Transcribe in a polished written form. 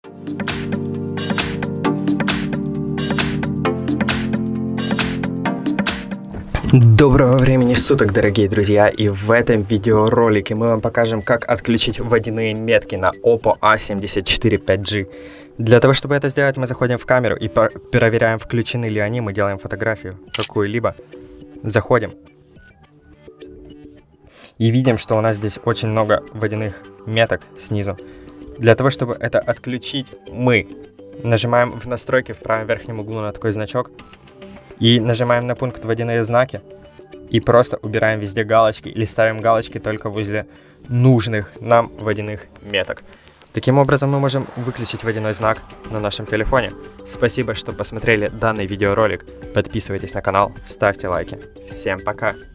Доброго времени суток, дорогие друзья, и в этом видеоролике мы вам покажем, как отключить водяные метки на Oppo A74 5G. Для того, чтобы это сделать, мы заходим в камеру и проверяем, включены ли они, мы делаем фотографию какую-либо, заходим и видим, что у нас здесь очень много водяных меток снизу. Для того, чтобы это отключить, мы нажимаем в настройки в правом верхнем углу на такой значок и нажимаем на пункт «Водяные знаки» и просто убираем везде галочки или ставим галочки только возле нужных нам водяных меток. Таким образом мы можем выключить водяной знак на нашем телефоне. Спасибо, что посмотрели данный видеоролик. Подписывайтесь на канал, ставьте лайки. Всем пока!